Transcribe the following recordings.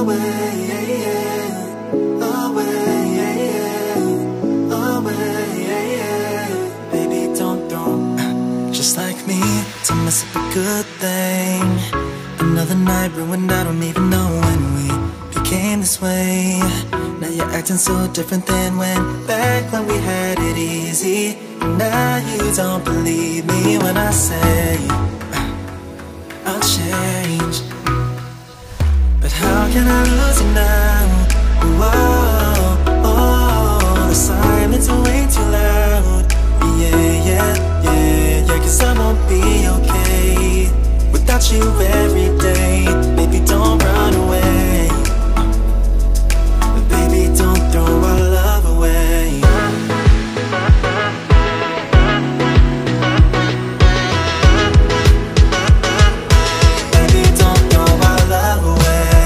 To mess up a good thing. Another night ruined, I don't even know when we became this way. Now you're acting so different than back when we had it easy. And now you don't believe me when I say I'll change. But how can I lose you now? Whoa, oh, the silence is way too loud. Yeah, 'cause I won't be okay without you every day. Baby, don't run away. Baby, don't throw our love away. Baby, don't throw our love away.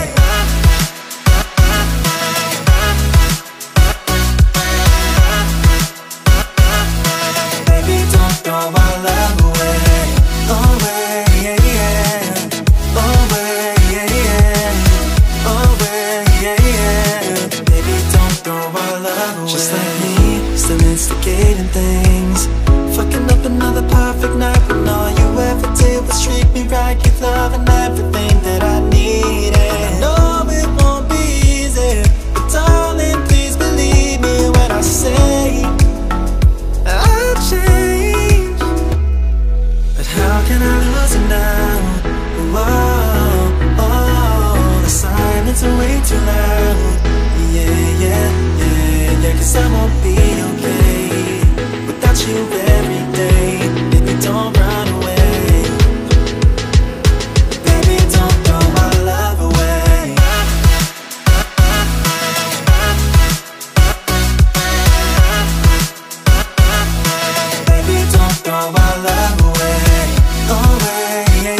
Baby, don't throw our love away. Just like me, still instigating things, fucking up another perfect night when all you ever did was treat me right, give love and everything that I needed. And I know it won't be easy, but darling, please believe me when I say I'll change. But how can I lose you now? Whoa, oh, the silence is way too loud. Yeah, 'cause I won't be okay without you every day. Baby, don't run away. Baby, don't throw my love away. Baby, don't throw my love away. Away,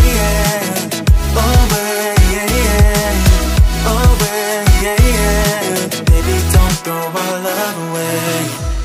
baby, don't throw my love away.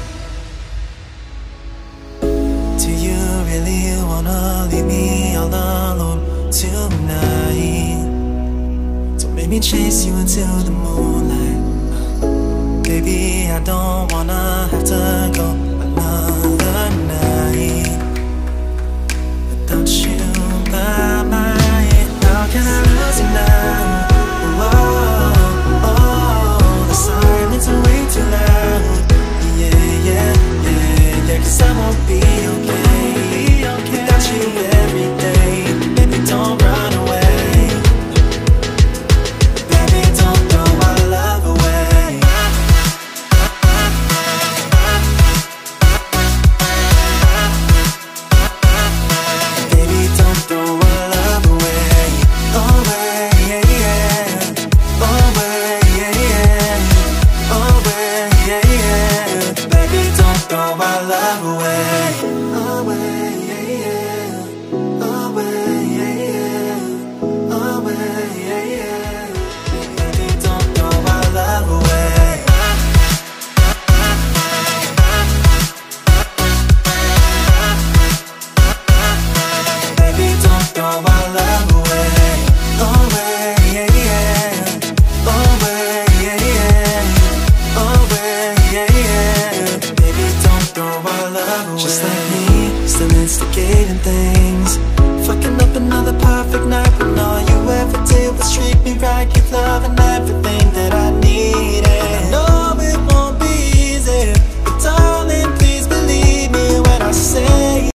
Do you really wanna leave me all alone tonight? Don't make me chase you into the moonlight. Baby, I don't wanna have to go another night without you by my side. How can I lose you now? Whoa, oh, the silence is way too loud. Yeah, 'cause I won't be okay without you every day. Baby, don't run away. Baby, don't throw our love away. Baby, don't throw our love away. Baby, don't throw our love away. Baby, don't throw our love away. Baby, don't throw our love away. Baby, don't throw our love away. Just like me, still instigating things, fucking up another perfect night when all you ever did was treat me right, give love and everything